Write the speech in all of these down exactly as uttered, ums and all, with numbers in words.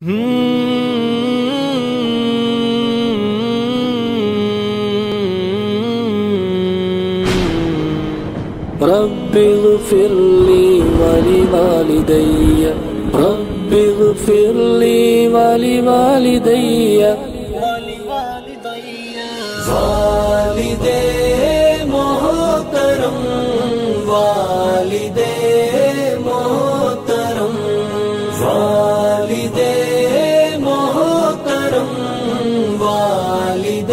رب اغفر لي ولوالدي رب اغفر لي ولوالدي والد محترم والد محترم والد محترم والد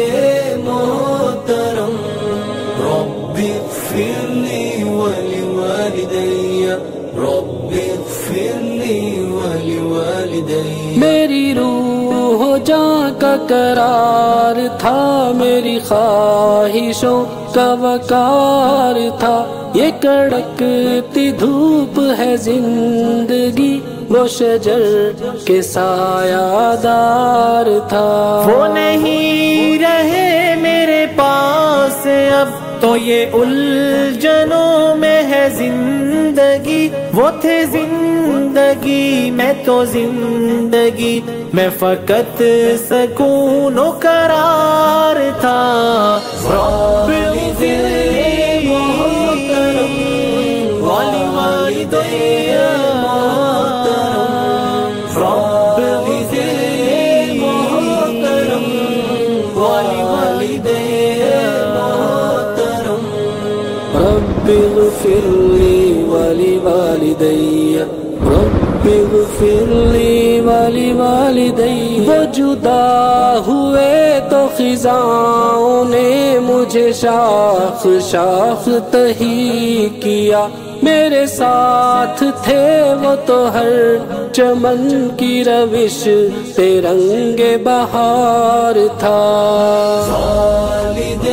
محترم رب اغفر لي ولوالدي رب اغفر لي ولوالدي میری روح و جاں کا قرار تھا، میری خواہشوں کا وقار تھا، یہ کڑکتی دھوپ ہے زندگی، وہ شجر کے سایہ دار تھا، وہ نہیں رہے میرے پاس اب تو یہ الجھنوں میں ہے زندگی، وہ تھے زندگی میں تو زندگی میں فقط سکون و قرار تھا، رب اغفر لي محترم ولوالدي محترم رب اغفر لي محترم ولوالدي محترم رب اغفر لي ولوالدي رب اغفر لي ولوالدي وہ جدا ہوئے تو خزاؤں نے مجھے شاخ شاخ تہی کیا، میرے ساتھ تھے وہ تو ہر چمن کی روش پہ رنگ بہار تھا، والد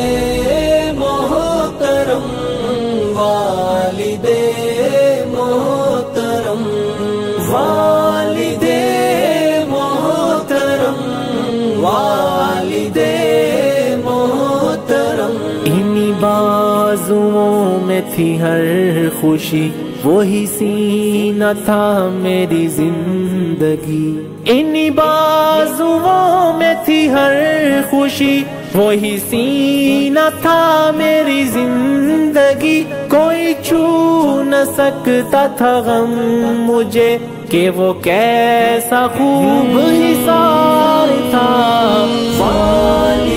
محترم والد محترم والد محترم والد محترم انہی بازوؤں میں تھی ہر خوشی، وہی سینہ تھا میری زندگی، انہی بازوؤں میں تھی ہر خوشی، وہی سینہ تھا میری زندگی، کوئی چھو نہ سکتا تھا غم مجھے کہ وہ کیسا خوب حصار تھا،